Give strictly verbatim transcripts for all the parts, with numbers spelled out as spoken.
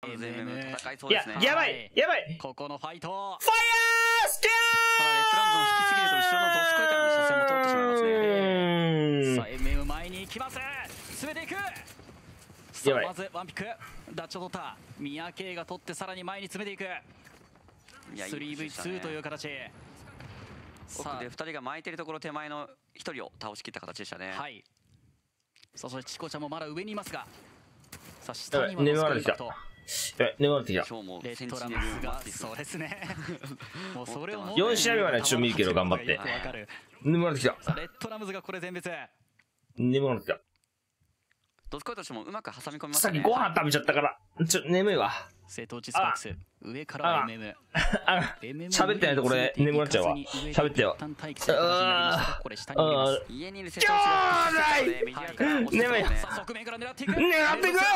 ラムズ エムエム 戦いそういやですね。 やばいやばい。 ここのファイト。 ファイヤースキただレッドラムズも引きすぎると後ろのドスコイからの車線も通ってしまいますね。 ャー。 さあ エムエム 前に行きます。詰めていく。さあまずワンピックダッチを取った三宅が取ってさらに前に詰めていく。 いやスリーブイツー という形。 奥でふたりが巻いてるところ手前のひとりを倒しきった形でしたね。 はい。さあそしてチコちゃんもまだ上にいますが、さあ下には眠られてきた。え眠られてきた。 今日もレッドラセンチネムズがルマーティスそうですね。もうそれをもうよん試合目はねちょっと見るけど頑張ってよくわかる。 眠られてきた。 さあレッドラムズがこれ全滅。 眠られてきた。 ドスコイとしてもうまく挟み込みましさたね。 っきご飯食べちゃったからちょっと眠いわ。 瀬戸内スパークス上からは エムエム。 あ喋ってないとこれ眠らっちゃうわ。喋ってよ。あこれ下に入れます。 家にいる瀬戸内が右側から押してますね。 さあ側面から狙っていく。 狙っていく。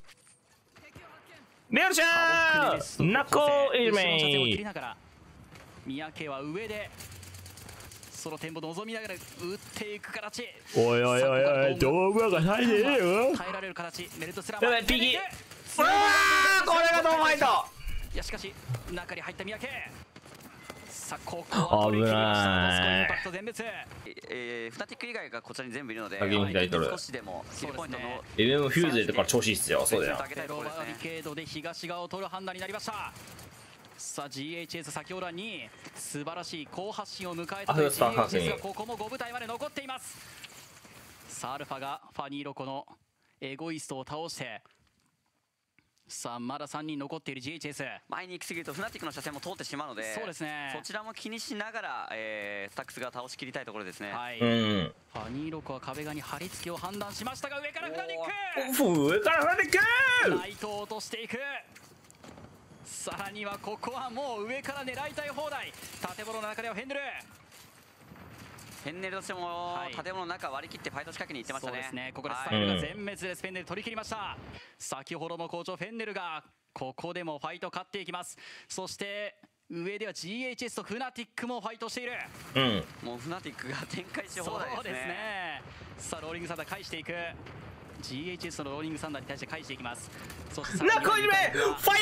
メルシャーナコイルメイ。 三宅は上でその展望望みながら打っていく形。 おいおいおいおい道具がないでえよ。 耐えられる形。メルトスラやばいピギ。うわーこれがドンファイト。 いやしかし中に入った三宅。さあここは危ない。 インパクト全滅。 えー、フナティック以外がこちらに全部いるので、 先に左取る少しでもキルポイントのエムエム フューズでとか調子いいっすよ。そうだよ。 上げたいところですバリね。 ケードで東側を取る判断になりました。さあ ジーエイチエス 先ほどはにい素晴らしい好発進を迎えたという ジーエイチエス がここもご部隊まで残っています。さあアルファがファニーロコのエゴイストを倒して、さあまださんにん残っている ジーエイチエス。 前に行き過ぎるとフナティックの車線も通ってしまうので、 そうですね。 そちらも気にしながら、えー、スタックスが倒し切りたいところですね。 はい、 うん。 ファニーロコは壁側に張り付きを判断しましたが、上からフナティック上からフナティック。 ライトを落としていく。さらにはここはもう上から狙いたい放題。建物の中ではフェンネルフェンネルとしても、 はい建物の中割り切ってファイト仕掛けに行ってましたね。 そうですね。ここでスはいタイルが全滅です。フェンネル取り切りました。先ほども好調フェンネルがここでもファイト勝っていきます。そして上では ジーエイチエス とフナティックもファイトしている。 うん。 もうフナティックが展開し放題ですね。 そうですね。さあローリングサンダー返していく。ジーエイチエス のローリングサンダーに対して返していきます。そしてナコイルメファイヤースキ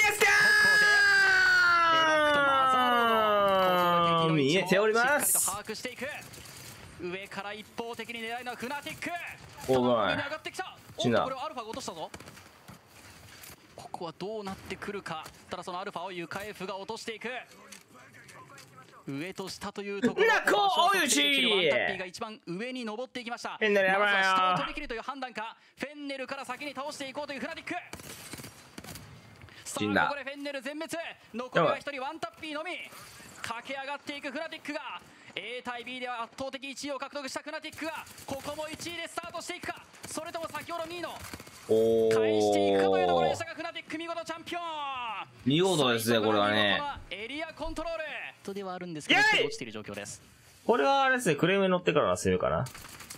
ャー見えております。 しっかりと把握していく。上から一方的に狙うのはフナティック。 お前上がってきた。おっとこれはアルファが落としたぞ。ここはどうなってくるか。ただそのアルファをユカエフが落としていく。上と下というところ。 ナコおゆしワンタッピーが一番上に登っていきました。 フェンネルやばいよ。 まずは下を取り切るという判断か。フェンネルから先に倒していこうというフナティック。さあここでフェンネル全滅。残りはひとりワンタッピーのみ。駆け上がっていくフナティックが A 対 B では圧倒的いちいを獲得したフナティックがここもいちいでスタートしていくか、それとも先ほどにいの返していくかというところでしたが、フナティック見事チャンピオン。 見事ですねこれはね。 エリアコントロールとではあるんですけど落ちている状況です。 これはあれですね、クレームに乗ってからの攻めかな。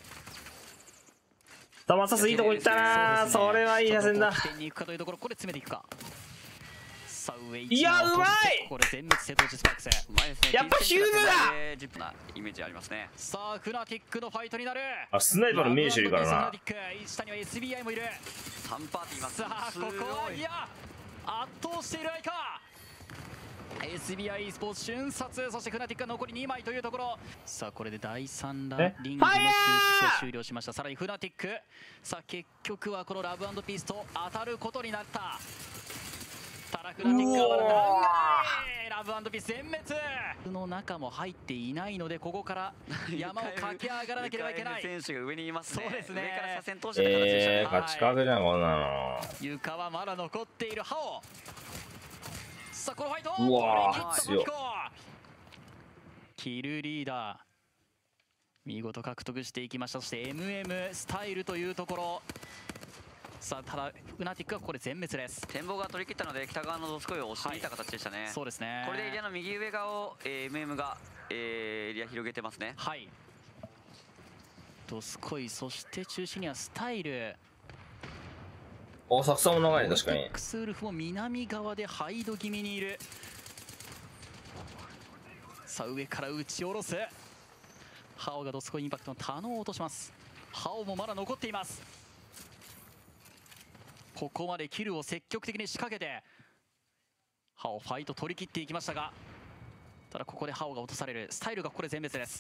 タマサスいいとこ行ったな。それはいい打線だ。 起点に行くかというところ、これ詰めていくか。さあ上いやうまい。 これ全滅瀬戸内スパークス。 やっぱヒューズだ。 ジップなイメージありますね。 さあフナティックのファイトになる。 あスナイパーの名手いるからな。 下には エスビーアイ もいる。 さんパーティーいます。 さあここはいや圧倒している相か。エスビーアイ スポーツ瞬殺、そしてフナティックが残りにまいというところ。さあこれでだいさんランリングの収縮が終了しました。さらにフナティック、さあ結局はこのラブ&ピースと当たることになった。ただフナティックはまだ長い。ラブ&ピース全滅の中も入っていないので、ここから山を駆け上がらなければいけない。 選手が上にいますね。 そうですね。 上から車線通してた形でしたね。 えー、勝ち確じゃんこんなの。 床はまだ残っているハオ。さあこのファイト、 うわー強い。キルリーダー見事獲得していきました。そして エムエム スタイルというところ。さあただフナティックはこれ全滅です。 展望が取り切ったので北側のドスコイを押しにいった形でしたね、はい、 そうですね。 これでエリアの右上側を、えー、エムエム が、えー、エリア広げてますね。 はい、ドスコイ、そして中心にはスタイル。 おサクサも長いね確かに。 クスウルフも南側でハイド気味にいる。さあ上から打ち下ろす。ハオがドスコイインパクトのタノを落とします。ハオもまだ残っています。ここまでキルを積極的に仕掛けてハオファイト取り切っていきましたが、ただここでハオが落とされる。スタイルがここで全滅です。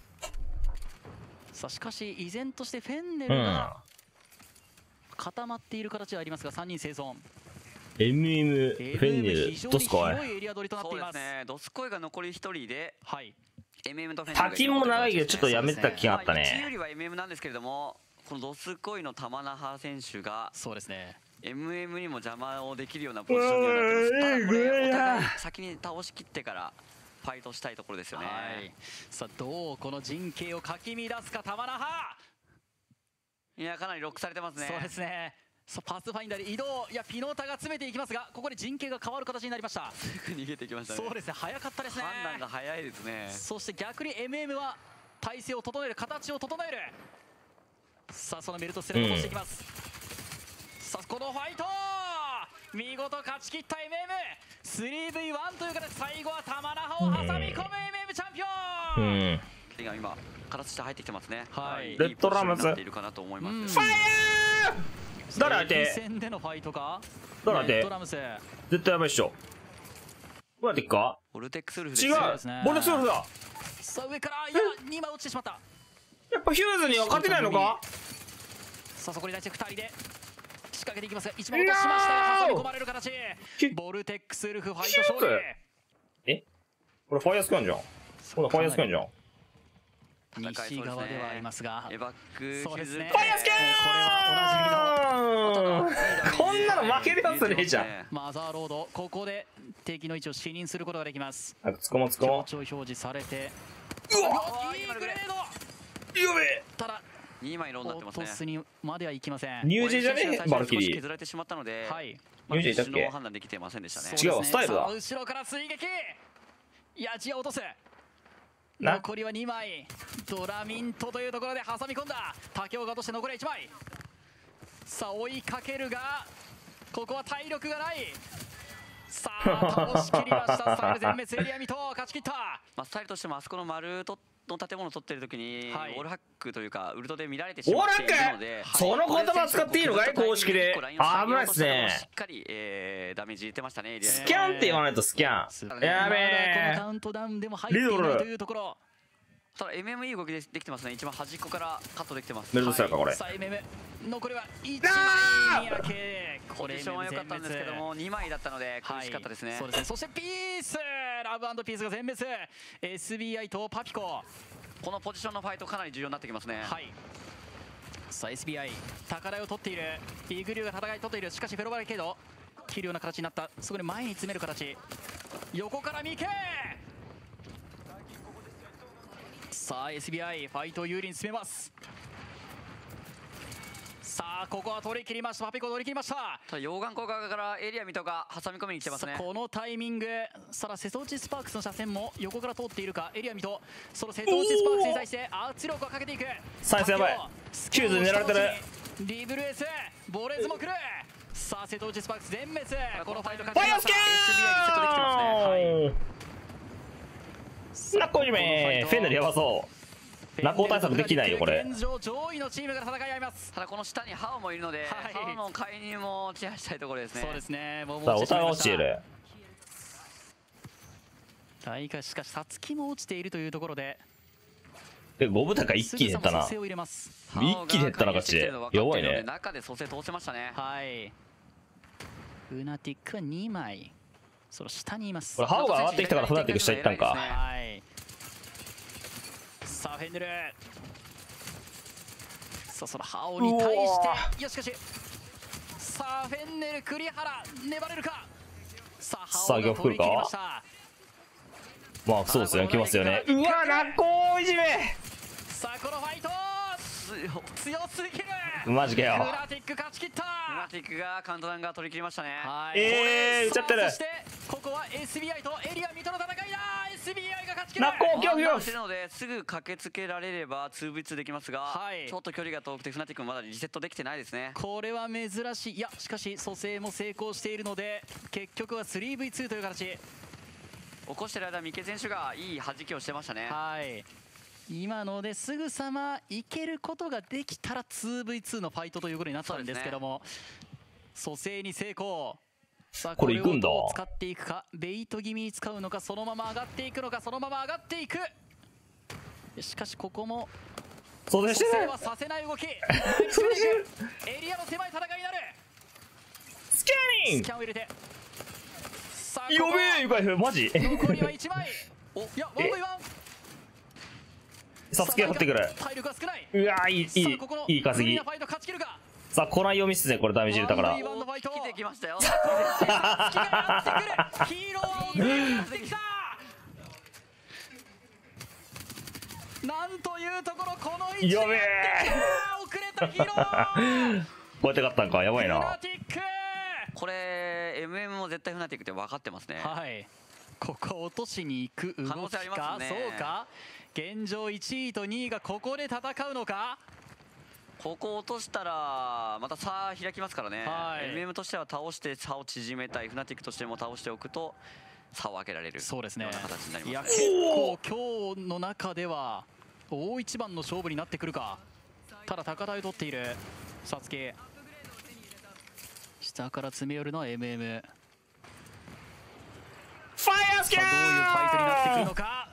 さあしかし依然としてフェンネルが固まっている形はありますが、さんにん生存。 エムエム フェンネルドスコイ。 広いエリア取りとなっています。 そうですね。ドスコイが残りひとりで、 はい、 エムエム とフェンネルが滝も長いけどちょっとやめてた気があったまあいちよね。 りは エムエム なんですけれども、このドスコイの玉那覇選手がそうですね。 エムエム にも邪魔をできるようなポジションにはなってます。ただこれお互い先に倒しきってからファイトしたいところですよね。 はい、さあどうこの陣形をかき乱すか玉那覇。 いやかなりロックされてますね。 そうですね。さあパスファインダーで移動、いやピノタが詰めていきますが、ここで陣形が変わる形になりました。 すぐ逃げてきましたね。 そうですね、早かったですね。 判断が早いですね。 そして逆に エムエム は体勢を整える、形を整える。さあそのベルトステルを落としていきます、うん、さあこのファイト見事勝ち切った エムエム スリーブイワン という形、最後は玉那覇を挟み込む エムエム チャンピオン。 うん今今形して入ってきてますね。 はい、 レッドラムズなっているかなと思います、うん、 ファイヤー。誰相手？ 戦でのファイトか？ 誰相手？ レッドラムズ絶対やばいっしょ。どうやっていくか？ ボルテックスウルフです。 違う、ボルテックスウルフだ。 さあ上から、いやにまい落ちてしまった。 やっぱヒューズには勝てないのか？ さあそこに対してふたりで仕掛けていきますが、いちまい落としましたが挟み込まれる形。ボルテックスウルフファイト勝利。 えこれファイヤースキャンじゃん。これファイヤースキャンじゃん。 西側ではありますが、 エバックそうですね、 ファイヤースキャン。 これはおなじみのこんなの負けるやつねえじゃん。 マザーロード、ここで敵の位置を視認することができます。 あ、つこもつこも強調表示されて、 うわいいグレード。 やべえ。 ただにまいローになってますね。 落とすにまではいきません。 ニュージーじゃねえバルキリー。 削られてしまったので、 はい、 ニュージーだっけ？ 判断できてませんでしたね。 違うスタイルだ。 後ろから追撃。いやジア落とす。 な残りはにまい。ドラミントというところで挟み込んだ。竹雄が落として残りいちまい。さあ追いかけるがここは体力がない。さあ倒しきりました。スタイル全滅エリアミト勝ち切った。 まあスタイルとしてもあそこの丸との建物を取ってる時に、 はい、 ウォールハックというかウルトで見られてしまっているので、 その言葉使っていいのかい公式で。危ないっすね。 しっかり、えー、ダメージ入れてましたね。 スキャンって言わないとスキャン。やべえ。 このカウントダウンでも入っていないというところ。 ただ エムエム いい動きでできてますね。一番端っこからカットできてます。 メルトスラーかこれ。 さあ エムエム 残りはいちまい。三宅ポジションは良かったんですけどもにまいだったので苦しかったですね。 はい、そうですね。そしてピースラブ&ピースが全滅。 エスビーアイ とパピコ、 このポジションのファイトかなり重要になってきますね。 はい。さあ エスビーアイ 高台を取っている。イグリューが戦い取っている。しかしフェロバリケード切るような形になった。そこで前に詰める形。横からミケ。さあ エスビーアイ ファイトを有利に進めます。さあここは取り切りました。パピコ取り切りました。 ただ溶岩工側からエリアミトが挟み込みに来てますね。 このタイミング、さあ瀬戸内スパークスの車線も横から通っているか。エリアミト、その瀬戸内スパークスに対して圧力をかけていく。 サイズやばい。キューズ狙われてる。 リブルエースボレーズも来る。さあ瀬戸内スパークス全滅。このファイト勝ちました。 ファイヤースキャン。 エスビーアイ にセットできてますね。はいナコイメフェンネルやばそう。ナコ対策できないよこれ。 現状上位のチームが戦い合います。 ただこの下にハオもいるので、はい、ハオの介入もケアしたいところですね。 そうですね。もうさあお互い落ちている。 大会しかしサツキも落ちているというところで。 えゴブタが一気に減ったな。一気に減ったな勝ちで弱いね。 中で蘇生通せましたね。 はい。ルナティックはにまい。その下にいます。 これハオが上がってきたからフナティック下行ったんか。 はい。さあフェンネル。さあそのハオに対していやしかしさあフェンネル栗原粘れるか。さあハオが取り切りました。 まあそうですよね来ますよね。うわナコいじめ。 さあこのファイト強すぎる。 マジかよ。 ルナティック勝ち切った。 ルナティックがカウントダウンが取り切りましたね。 はい。 ええー、打っちゃってる。 そしてここは エスビーアイ とエリアミトの戦いだ。 エスビーアイ が勝ち切る。 ナコキョキョしてるのですぐ駆けつけられれば ツーブイツー できますが、はい、ちょっと距離が遠くてフナティックもまだリセットできてないですね。 これは珍しい。いやしかし蘇生も成功しているので結局は スリーブイツー という形。 起こしてる間三池選手がいい弾きをしてましたね。 はい。今のですぐさまいけることができたら ツーブイツー のファイトということになったんですけども、蘇生に成功。 さあこれ行くんだ。 これをどう使っていくか、ベイト気味に使うのか、そのまま上がっていくのか、そのまま上がっていく。しかしここもそうでしてる。 蘇生はさせない動き。前に攻めていく。エリアの狭い戦いになる。 スキャニンスキャンを入れて、さあやべえ、ゆかいマジ残りはいちまい。お、いや、ワンブイワン。 サスケ取ってくる。 体力が少ない。 うわー、いい、いい、いい稼ぎ。さあ、来ないよミスね、これダメージ入れたから。 来てきましたよ。 ヒーローをやってきた。なんというところ、この位置でやってきた。遅れたヒーロー。 こうやって勝ったんか、やばいな。 これ エムエム も絶対フナティックって分かってますね。 はい。ここ落としに行く動きか、ね、そうか。現状いちいとにいがここで戦うのか。 ここ落としたらまた差開きますからね。はい、エムエム としては倒して差を縮めたい、フナティックとしても倒しておくと差を開けられる。 そうですね。 ような形になりますね。 いや、結構今日の中では大一番の勝負になってくるか。ただ高台を取っているサツキ。下から詰め寄るのは エムエム。 ファイアスキャー。 さあどういうファイトになってくるのか。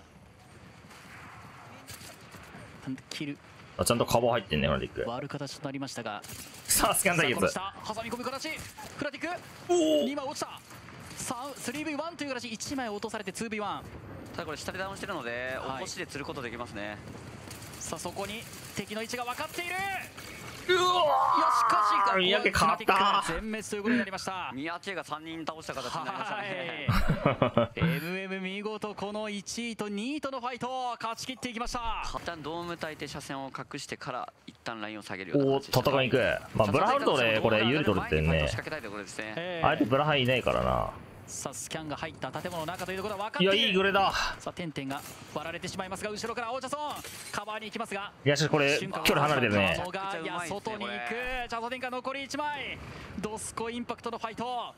切る。 あ、ちゃんとカバー入ってんね、フナティック。 割る形となりましたが。 さあスキャン対決。 挟み込む形。フナティック。にまい落ちた。さあ スリーブイワン という形、いちまい落とされて ツーブイワン。 ただこれ下でダウンしてるので、起こしで釣ることできますね。 さあそこに敵の位置が分かっている。 うわー、 いやしかし三宅勝った。 全滅ということになりました。 三宅がさんにん倒した形になりましたね。 エムエム 見事このいちいとにいとのファイトを勝ち切っていきました。 一旦ドーム対て車線を隠してから一旦ラインを下げるようなおお、戦いに行く。まあブラハルトでこれ有利取るってね。相手ブラハいないからな。 さあスキャンが入った建物の中というところは分かっている。 いや、いいグレだ。 さあ点々が割られてしまいますが、後ろからオーチャソンカバーに行きますが、 いやしかしこれ距離離れてるね。 いや外に行く。チャソテンが残りいちまい。ドスコインパクトのファイト。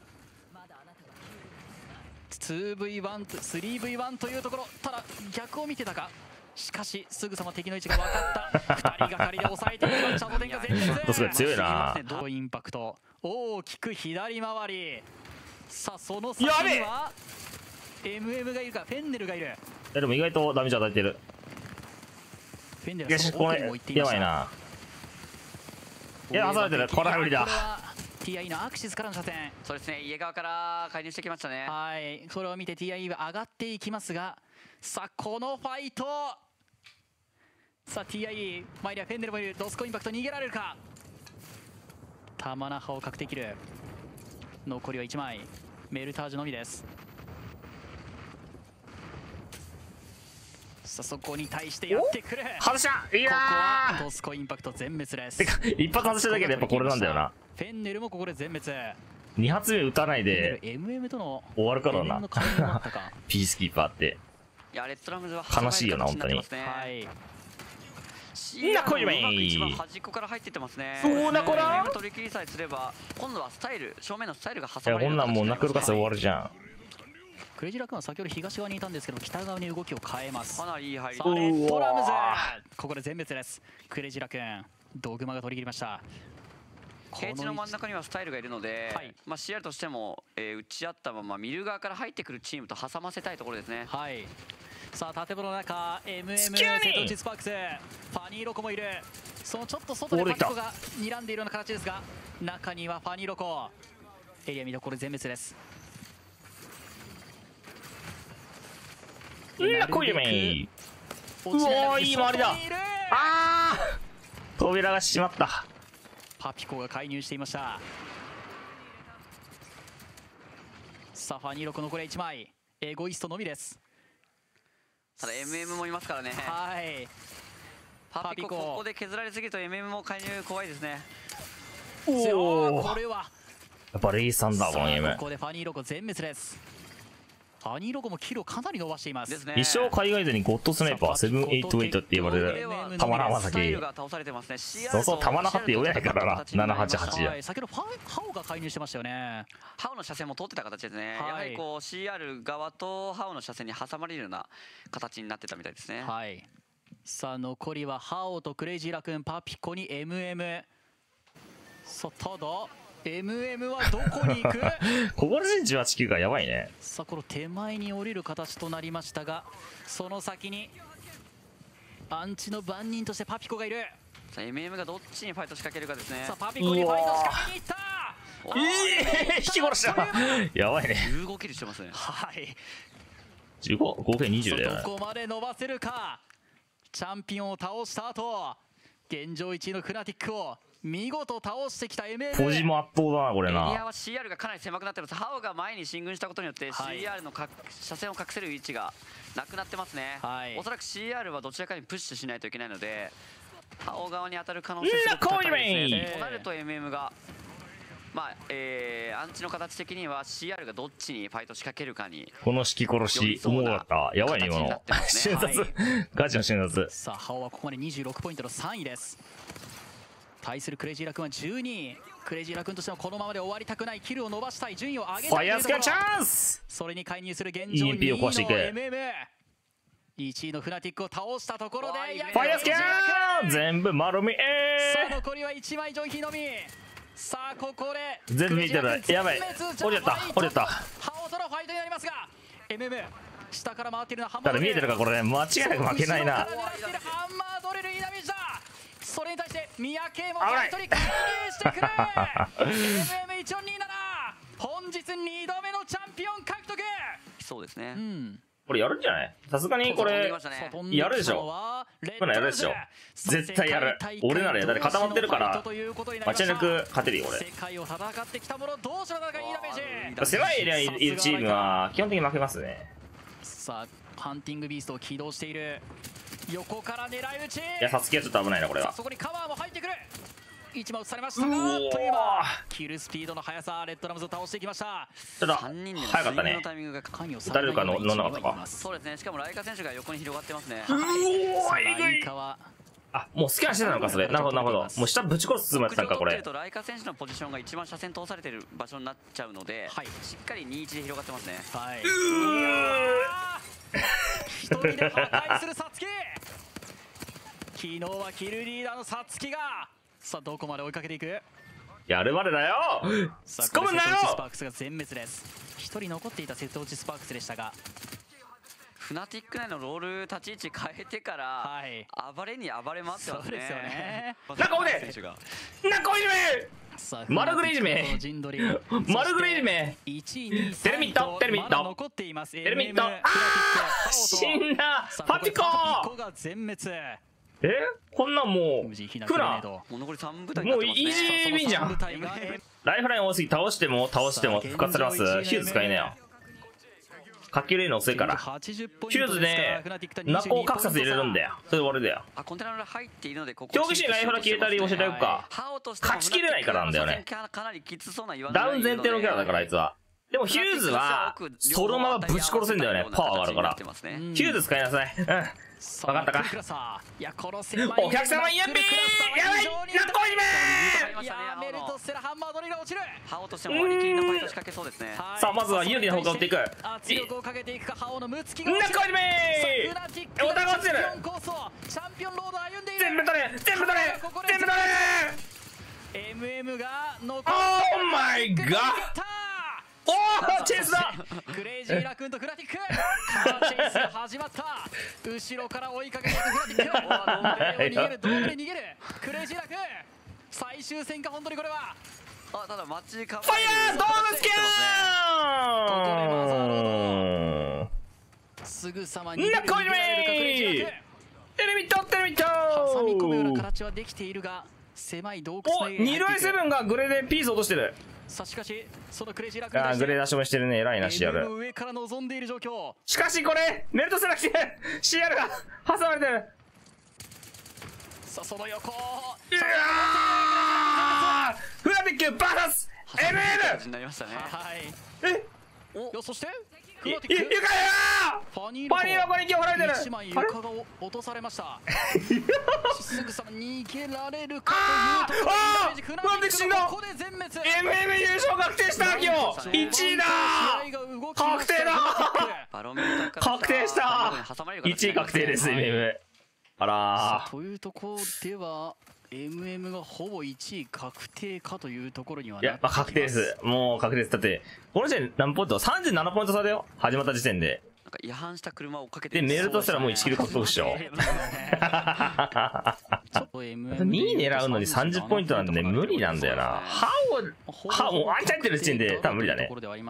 ツーブイワン スリーブイワン というところ。ただ逆を見てたか。しかしすぐさま敵の位置が分かった。ふたりがかりで抑えていきます。チャソテンが全滅。 ドスコイ強いな。 ドスインパクト大きく左回り。さあその先には エムエム がいるか、フェンネルがいる。 でも意外とダメージ与えてる。 フェンネルはその奥にも行っていました。 やばいな。いや、離れてる。これは無理だ。 ティーアイ のアクシスからの車線。 そうですね、家側から介入してきましたね。 はい、それを見て ティーアイ は上がっていきますが、さあこのファイト。さあ ティーアイ 前にはフェンネルもいる。ドスコインパクト逃げられるか。玉那覇を確定きる。残りはいちまい。メルタージュのみです。さあそこに対してやってくる。 外した。いやー、 ここはドスコインパクト全滅です。 てか一発外しただけでやっぱこれなんだよな。 フェンネルもここで全滅。 に発目打たないでエムエム との終わるからな。 かピースキーパーって。 いやレッドラムズは悲しいよな本当に。 はい。 なこいめ一番端っこから入ってってますね。 そうなこら。 取り切りさえすれば今度はスタイル正面のスタイルが挟まれる。 いやこんなんもうナックルカス終わるじゃん。 クレジラ君は先ほど東側にいたんですけど北側に動きを変えます。 かなりいい入り。 レッドラムズここで全滅です。クレジラ君ドグマが取り切りました。 ケージの真ん中にはスタイルがいるので、はい、まあ シーアール としても、えー、打ち合ったまま見る側から入ってくるチームと挟ませたいところですね。 はい。さあ建物の中 エムエム 瀬戸内スパークスファニーロコもいる。そのちょっと外でパッコが睨んでいるような形ですが、中にはファニーロコ。エリア見どころ全滅です。 うわこいめうわいい回りだ。あー扉が閉まった。 パピコが介入していました。さあファニーロコ残りいちまい。エゴイストのみです。 ただ エムエム もいますからね。 はい。 パピコここで削られすぎると エムエム も介入怖いですね。 おおこれはやっぱレイさんだこのゲーム。 ここでファニーロコ全滅です。ファニーロコもキルをかなり伸ばしています。 一生海外勢にゴッドスナイパーセブンエイトエイトって言われる玉那覇先。そうそう玉那覇って呼べないからな。ななはちはちや。 先ほどファハオが介入してましたよね。 ハオの車線も通ってた形ですね。やはりこう シーアール 側とハオの車線に挟まれるような形になってたみたいですね。 はい。さあ残りはハオとクレイジーラ君パピコに エムエム。さあただエムエム はどこに行くここでじゅうはちきゅうがやばいね。 さあこの手前に降りる形となりましたが、その先にアンチの番人としてパピコがいる。 さあ エムエム がどっちにファイト仕掛けるかですね。 さあパピコにファイト仕掛けに行った。 ええー、引き殺したやばいね。 じゅうごキルしてますね。 はい、 じゅうご合計にじゅうだよね。 どこまで伸ばせるか。チャンピオンを倒した後、現状いちいのフナティックを見事倒してきた エムエム。 ポジも圧倒だなこれな。 エリアは シーアール がかなり狭くなってます。ハオが前に進軍したことによって シーアール のか車線を隠せる位置がなくなってますね、はい、おそらく シーアール はどちらかにプッシュしないといけないので、ハオ側に当たる可能性すごく高いですね。となると エムエム がまあえー、アンチの形的には シーアール がどっちにファイト仕掛けるかに。 この引き殺しおもろかった。やばいね今の瞬殺、はい、ガチの瞬殺。 さあハオはここまでにじゅうろくポイントのさんいです。対するクレイジーラクーンはじゅうにい。クレイジーラクーンとしてはこのままで終わりたくない、キルを伸ばしたい、順位を上げたいというところ。 ファイアスキャンチャンス。 それに介入する現状にいの エムエム、いちいのフナティックを倒したところでファイアスキャン全部丸見え。 さあ残りはいちまいジョイヒのみ。さあここで全部見てる。やばい、折れた折れた。 ハオとのファイトになりますが エムエム 下から回っているのはハンマードレル。だから見えてるかこれね、間違いなく負けないな。 ハンマードレルいいダメージだ。それに対して宮系もファイトに介入してくるエムエムいちよんになな 本日にどめのチャンピオン獲得。 そうですね、 うん、 これやるんじゃない？さすがにこれやるでしょ。これやるでしょ。絶対やる。俺ならやだって固まってるから間違いなく勝てるよ俺。 世界を戦ってきたもの同士の戦い、いいダメージ。 狭いエリアにいるチームは基本的に負けますね。 さあハンティングビーストを起動している。横から狙い撃ち。いやサツキはちょっと危ないなこれは。 そこにカバーも入ってくる。一枚打たれましたが、あっという間キルスピードの速さ、レッドラムズを倒していきました。 ちょっと早かったね。誰かの乗んなかったか。 そうですね。しかもライカ選手が横に広がってますね。 うおーえぐい。あ、もうスキャンしてたのかそれ。なるほどなるほど。もう下ぶち殺すつもりだったんかこれ。 ライカ選手のポジションが一番車線通されてる場所になっちゃうので、はい、しっかりにいちで広がってますね。はい。一人で破壊するサツキ。昨日はキルリーダーのサツキが、さあどこまで追いかけていく。 やるまでだよ。突っ込むんだよ。 スパークスが全滅です。一人残っていた瀬戸内スパークスでしたが、 フナティック内のロール立ち位置変えてから、はい、暴れに暴れますよね。そうですよね。 中尾で中尾いじめマルグレいじめマルグレいじめテルミットテルミットテルミットあー死んだパピコが全滅。 えこんなんもうクラもう残りさん部隊もうイージーウィンじゃん。ライフライン多すぎ倒しても倒しても復活されます。ヒューズ使いなよ。かけるの遅いからヒューズで中を格差で入れるんだよ。それで終わりだよ。競技士にライフラ消えたり教えてあげるか。勝ちきれないからなんだよね。ダウン前提のキャラだからあいつは。でもヒューズはそのままぶち殺せんだよね。パワーがあるからヒューズ使いなさい。うん分かったか。お客様イエンビーやばいナッコイメやめるとセラハンマードリが落ちる。 ハオとしても割り切りのファイト仕掛けそうですね。 さあまずは有利な方が打っていく。 圧力をかけていくか。ハオのムツキがナッコイメお互い落ちてる。 チャンピオンロード歩んでいる。 全部取れ全部取れ全部取れ エムエム が残った。オーマイガーおーチェイスだ。 クレイジーラクーンとフナティックカーチェイスが始まった。後ろから追いかけていくフナティック。逃げるドームで逃げるクレイジーラクーン。最終戦か本当にこれは。 あただマッチカファイヤードームスキャン。 ここでマザーロードすぐさま逃げられるかクレイジーラクーン。 テレビットテレビット挟み込むような形はできているが狭い洞窟のエリアにニルアイセブンがグレでピース落としてる。 さあしかしそのクレイジーラクーンあーグレー出しもしてるね。偉いな シーアール。 上から望んでいる状況。 しかしこれメルトセラ来て シーアール が挟まれてる。 さあその横うわフラティックバーサス エムエムはいえおそしてフラティックゆかやファニーの子に今日払えてる。 一枚床が落とされましたすぐさま逃げられるかというところにフラティックがここで全滅。 エムエム 優勝確定した今日いちいだ確定だ確定したいちい確定です エムエム。あらーというところではエムエム がほぼいちい確定かというところには。 いや、まあ、確定です。もう確定です。だってこの時点何ポイント ?さんじゅうなな ポイント差だよ、始まった時点で。 なんか違反した車を追っかけてでメールとしたらもういちキル獲得っしょ。にい狙うのにさんじゅうポイントなんでね、無理なんだよな。歯を歯もうあんちゃってる時点で多分無理だね。きたー エムエム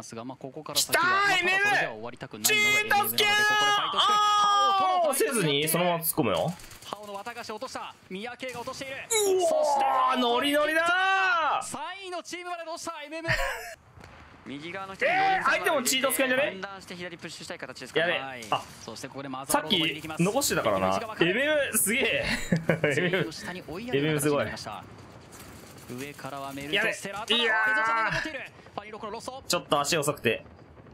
チートスキャーせずにそのまま突っ込むよ。 ハオの綿菓子落とした。宮慶が落としている。 うわーノリノリだー。 さんいのチームまで落とした エムエム。 右側の人にえー、相手もチートスキャンじゃね。 分断して左プッシュしたい形ですかやべ。あ、 そしてここでマザさっき残してたからな。エムエムすげえ。エムエムすごい。 上からはメルトステラー。 いやーちょっと足遅くて。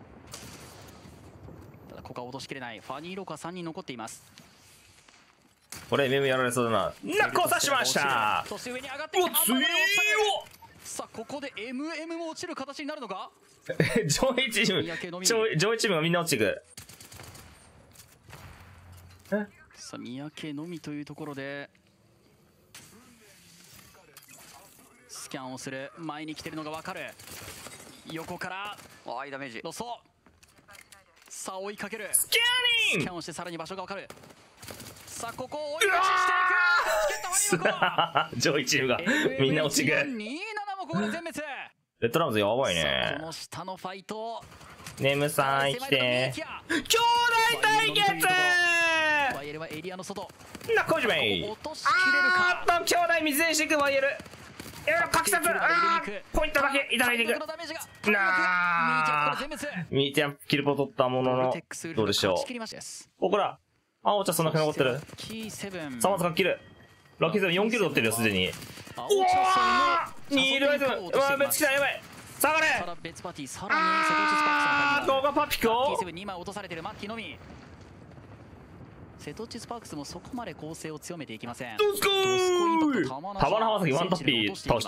ただここは落としきれない。ファニーロカさんにん残っています。 これ エムエム やられそうだな。ナックを刺しました。 そして上に上がってきた。さあここで エムエム も落ちる形になるのか。 上位チーム上上位チームがみんな落ちていく。 さあ三宅のみというところでスキャンをする。前に来てるのが分かる。横からあいダメージロソ。さあ追いかける。 スキャニングスキャンをしてさらに場所が分かる。さあここを追い打ちしていく。 上位チームがみんな落ちていく。 にじゅうななもここで全滅。 レッドラムズやばいね。 この下のファイト。 ネムさん来て兄弟対決。 ワイエルはエリアの外。 なこじめ。 落としきれるか。 あっと兄弟水にしていくワイエル。格殺。ポイントだけいただいていく。なあ。ミーティアキルポ取ったもののどうでしょう。ここだ。あお茶そんだけ残ってる。さんまつかキル。ラッキーセブンよんキル取ってるよすでに。うわーにいるアイテム。うわ別来たやばい。下がれ。 別パーティーさらに瀬戸内スパークスのあー動画パピコ。 ラッキーセブンにまい落とされてるマッキーのみ。瀬戸内スパークスもそこまで攻勢を強めていきません。 どすこーい。玉の浜崎ワンタッピー倒した。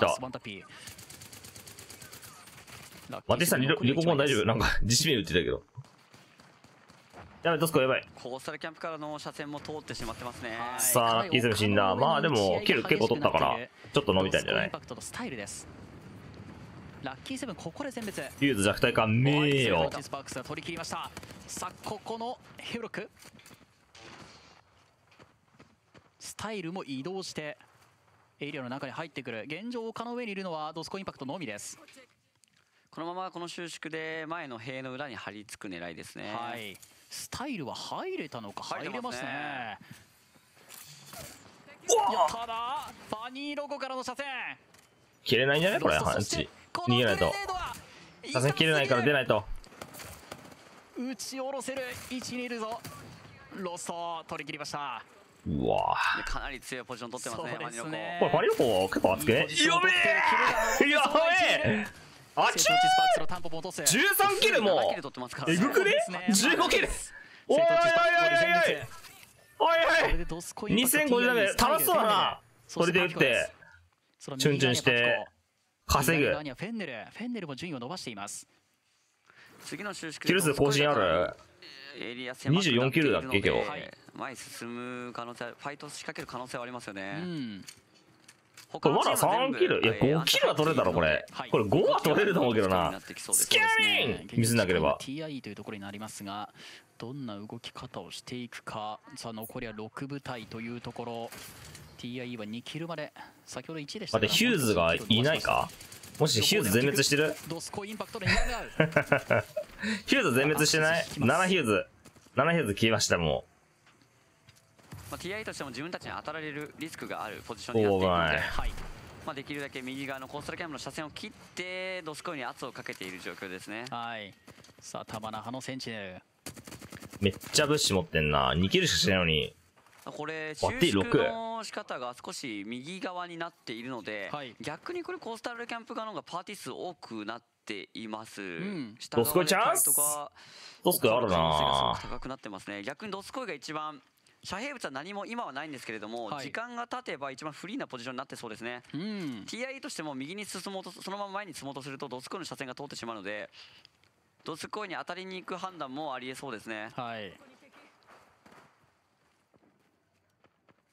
マティスさんリココン大丈夫？なんか自信名打ってたけど。やばい、ドスコやばい。 コースタルキャンプからの車線も通ってしまってますね。 さあラッキーセブン死んだ。まあでもキル結構取ったからちょっと伸びたんじゃない。 ラッキーセブンここで全滅。 フューズ弱体化めえよ。 スパークスが取り切りました。さあここのヘブロックスタイルも移動してエリアの中に入ってくる。現状丘の上にいるのはドスコインパクトのみです。 このままこの収縮で前の塀の裏に張り付く狙いですね。 はい、スタイルは入れたのか。入れますね。いやただファニーロゴからの車線切れないんじゃないこれ。ハンチ逃げないと。車線切れないから出ないと。 打ち下ろせる位置にいるぞ。ロスト取り切りました。 うわかなり強いポジション取ってますね。ファニーロコ。 これファニーロコ結構熱くね。やべえやべえ。あっちーじゅうさんキルもえぐくね。じゅうごキル。おいおいおいおいおいにせんごじゅうダメージ楽しそうだな。それで打ってチュンチュンして稼ぐ。 フェンネルフェンネルも順位を伸ばしています。 次の収縮キル数更新ある。にじゅうよんキルだっけ今日。 前に進む可能性、ファイト仕掛ける可能性はありますよね。 これまださんキル。いやごキルは取れるだろこれ。これごは取れると思うけどな。スキャニングミスなければティーアイ というところになりますが、どんな動き方をしていくか。さあ残りはろく部隊というところ。 ティーアイ はにキルまで。先ほどいちでした。 待ってヒューズがいないか。もしヒューズ全滅してる。 ドスコインパクトでヒューズ全滅してない。ななヒューズななヒューズ消えましたもう。 まあ、ティーアイ としても自分たちに当たられるリスクがあるポジションになっているので、はい、まあ、できるだけ右側のコースタルキャンプの車線を切ってドスコイに圧をかけている状況ですね。 はい、さあ玉那覇のセンチネルめっちゃ物資持ってんな。にキルしかしてないのに。 これ収縮の仕方が少し右側になっているので、はい、逆にこれコースタルキャンプ側の方がパーティー数多くなっています。うん、 ドスコイチャンス。ドスコイあるな。 高くなってますね。逆にドスコイが一番遮蔽物は何も今はないんですけれども、はい、時間が経てば一番フリーなポジションになってそうですね。うん、ティーアイ としても右に進もうとそのまま前に進もうとするとドスコイの車線が通ってしまうので、ドスコイに当たりに行く判断もありえそうですね。はい、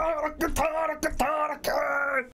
登録登録登